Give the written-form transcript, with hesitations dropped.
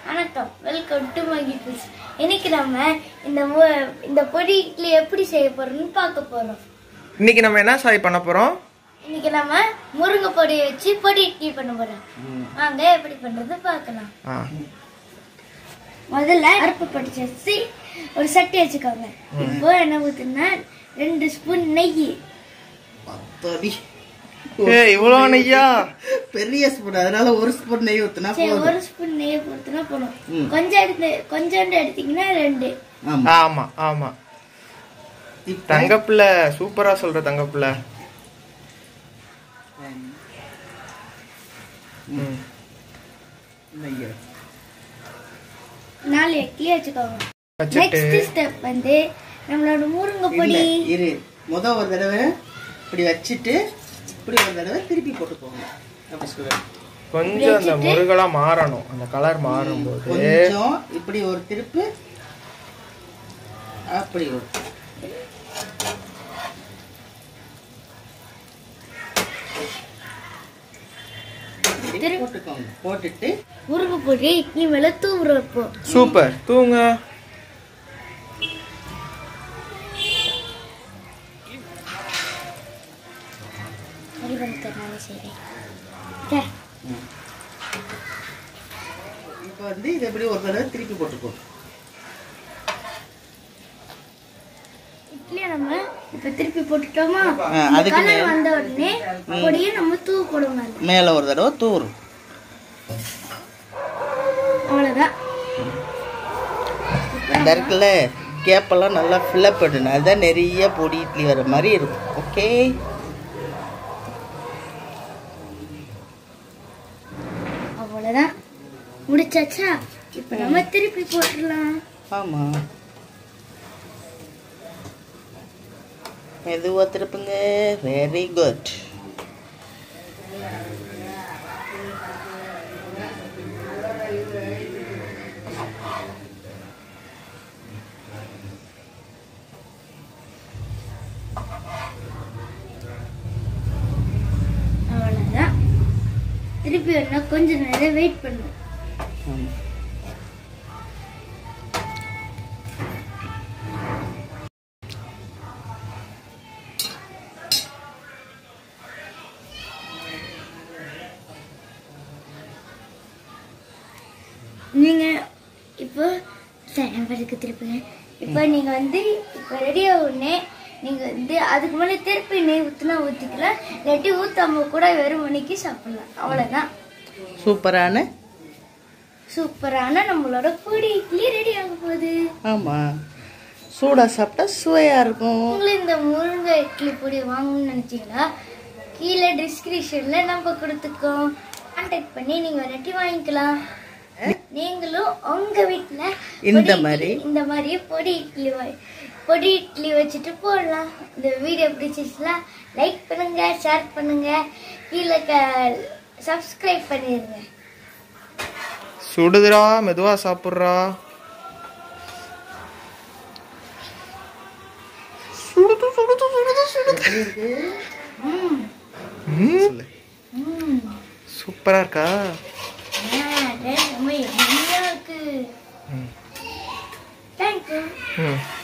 வணக்கம், welcome to Mahi foods. இன்னைக்கு நம்ம இந்த பொடி இட்லி எப்படி செய்ய போறோம்னு பார்க்க போறோம். இன்னைக்கு நம்ம என்ன சாய் பண்ண போறோம்? இன்னைக்கு நம்ம முருங்கை பொடியை வச்சு பொடி இட்லி பண்ண போறோம். வாங்க எப்படி பண்றது பார்க்கலாம். முதல்ல அடுப்பு பற்ற வச்சு ஒரு சட்டி வச்சுக்கோங்க. இப்போ என்ன ஊத்துனா 2 ஸ்பூன் நெய். இவ்வளவு நெய்யா? பெரிய ஸ்பூன், அதனால 1 ஸ்பூன் நெய் ஊத்துனா போதும். 1 ஸ்பூன் நெய் ஊத்துனா போதும். கொஞ்சம் எடுத்தீங்கன்னா 2. ஆமா ஆமா. தங்கப்புல சூப்பரா சொல்ற தங்கப்புல. நாலு இட்லி வச்சுக்கோங்க. நெக்ஸ்ட் ஸ்டெப் வந்து நம்மளோட முருங்கை பொடி. இரு, ஒரு தடவை இப்படி வச்சிட்டு இப்படி ஒரு தடவை திருப்பி போட்டுக்கோங்க. அப்படி சொல்லுங்க. கொஞ்சம் அந்த முருகலா மாறணும், அந்த கலர் மாறும்போது கொஞ்சம் இப்படி ஒரு திருப்பு, அப்படி ஒரு போட்டுக்கோங்க. போட்டுட்டு முருங்கை பொடி இட்லி மேல தூவுறப்போ சூப்பர். தூங்க இப்போ வந்து இது எப்படி ஒரு தடவை திருப்பி போட்டுக்கோ. இட்லியை நம்ம இப்ப திருப்பி போட்டுட்டோமா? அதுக்கு மேல வந்த உடனே பொடியை நம்ம தூவ போடுவோம். மேல ஒரு தடவை தூரும். அவ்வளவுதான். இந்த இருக்குல்ல கேப்பெல்லாம் நல்லா ஃபில்லப் பண்ணணும். அதுதான் நிறைய பொடி இட்லி வர மாதிரி இருக்கும். ஓகே, அவ்வளவுதான், முடிச்சாச்சா? இப்ப நம்ம திருப்பி போட்டுடலாம். ஆமா, மெதுவா திருப்புங்க. Very good. அவ்வளவுதான். திருப்பி வரணும், கொஞ்ச நேரம் வெயிட் பண்ணும். நீங்க இப்போ திருப்புங்க. இப்போ நீங்க வந்து இப்போ ரெடியா உடனே நீங்க வந்து அதுக்கு மேலே திருப்பி நெய் ஊற்றினா ஊற்றிக்கலாம், இல்லாட்டி ஊற்றாம கூட வெறும் மணிக்கு சாப்பிடலாம். அவ்வளோதான். சூப்பரான நம்மளோட பொடி இட்லி ரெடி ஆக போகுது. ஆமா, சூடா சாப்பிட்டா சுவையா இருக்கும். உங்களுக்கு இந்த முருங்கை இட்லி பொடி வாங்கணும்னு நினைச்சீங்களா? கீழே டிஸ்கிரிப்ஷன்ல நம்ம கொடுத்துக்கோம், கான்டாக்ட் பண்ணி நீங்க வெரைட்டி வாங்கிக்கலாம். நீங்களும் உங்க வீட்டுல இந்த மாதிரி பொடி இட்லி வச்சுட்டு போடலாம். இந்த வீடியோ பிடிச்சிச்சுன்னா லைக் பண்ணுங்க, ஷேர் பண்ணுங்க, கீழே சப்ஸ்கிரைப் பண்ணிருங்க. சுடுதுரா, மெதுவா சாப்பிடுறா. சூப்பரா இருக்கா? Thank you.